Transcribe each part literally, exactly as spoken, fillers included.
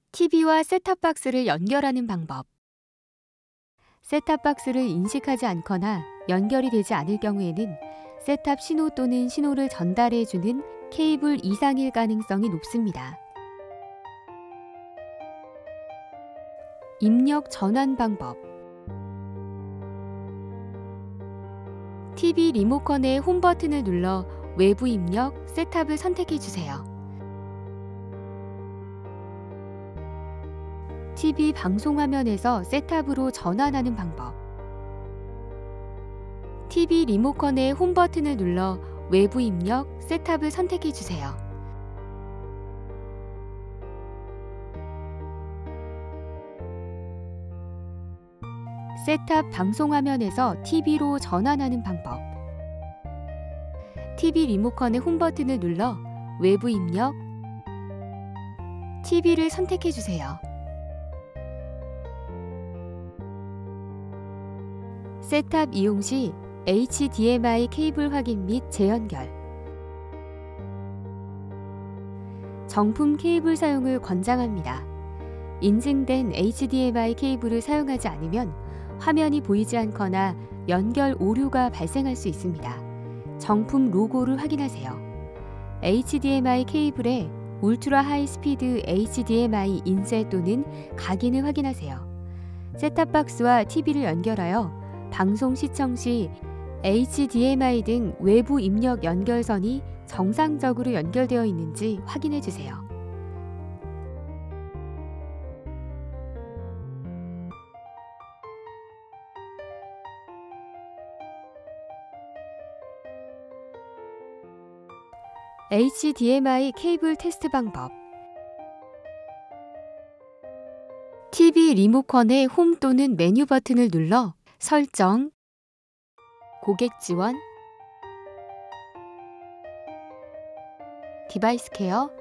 티비와 셋탑박스를 연결하는 방법. 셋탑박스를 인식하지 않거나 연결이 되지 않을 경우에는 셋탑 신호 또는 신호를 전달해주는 케이블 이상일 가능성이 높습니다. 입력 전환 방법. 티비 리모컨의 홈 버튼을 눌러 외부 입력 셋탑을 선택해주세요. 티비 방송 화면에서 셋탑으로 전환하는 방법. 티비 리모컨의 홈 버튼을 눌러 외부 입력 셋탑을 선택해주세요. 셋탑 방송 화면에서 티비로 전환하는 방법. 티비 리모컨의 홈 버튼을 눌러 외부 입력 티비를 선택해주세요. 셋탑 이용 시 에이치디엠아이 케이블 확인 및 재연결. 정품 케이블 사용을 권장합니다. 인증된 에이치디엠아이 케이블을 사용하지 않으면 화면이 보이지 않거나 연결 오류가 발생할 수 있습니다. 정품 로고를 확인하세요. 에이치디엠아이 케이블에 울트라 하이스피드 에이치디엠아이 인쇄 또는 각인을 확인하세요. 셋탑박스와 티비를 연결하여 방송 시청 시 에이치디엠아이 등 외부 입력 연결선이 정상적으로 연결되어 있는지 확인해 주세요. 에이치디엠아이 케이블 테스트 방법. 티비 리모컨의 홈 또는 메뉴 버튼을 눌러 설정, 고객 지원, 디바이스 케어,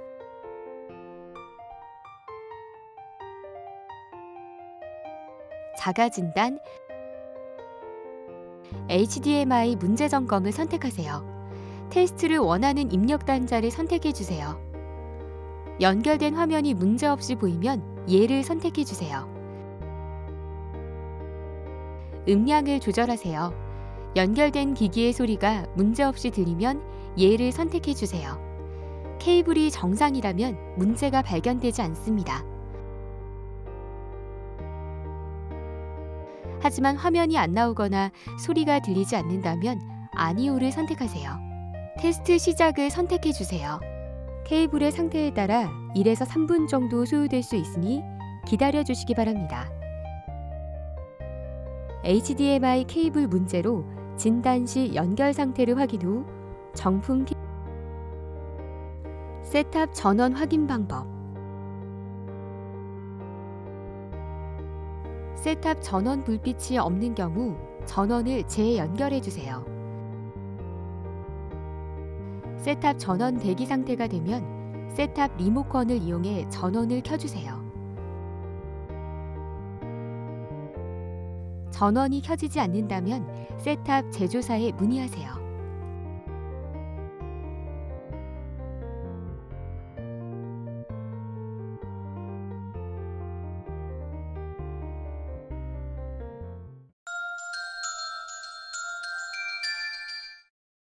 자가 진단, 에이치디엠아이 문제 점검을 선택하세요. 테스트를 원하는 입력 단자를 선택해 주세요. 연결된 화면이 문제없이 보이면 예를 선택해 주세요. 음량을 조절하세요. 연결된 기기의 소리가 문제없이 들리면 예를 선택해 주세요. 케이블이 정상이라면 문제가 발견되지 않습니다. 하지만 화면이 안 나오거나 소리가 들리지 않는다면 아니오를 선택하세요. 테스트 시작을 선택해 주세요. 케이블의 상태에 따라 일에서 삼 분 정도 소요될 수 있으니 기다려 주시기 바랍니다. 에이치디엠아이 케이블 문제로 진단 시 연결 상태를 확인 후 정품 케... 셋탑 전원 확인 방법. 셋탑 전원 불빛이 없는 경우 전원을 재연결해 주세요. 셋탑 전원 대기 상태가 되면 셋탑 리모컨을 이용해 전원을 켜주세요. 전원이 켜지지 않는다면 셋탑 제조사에 문의하세요.